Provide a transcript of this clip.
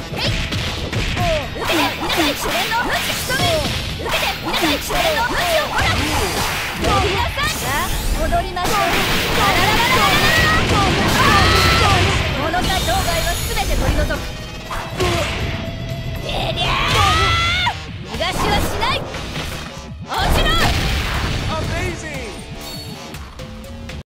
受けて皆さん主演の無知一目受けて皆さん主演の無知をほら踊りましょう。ララララララ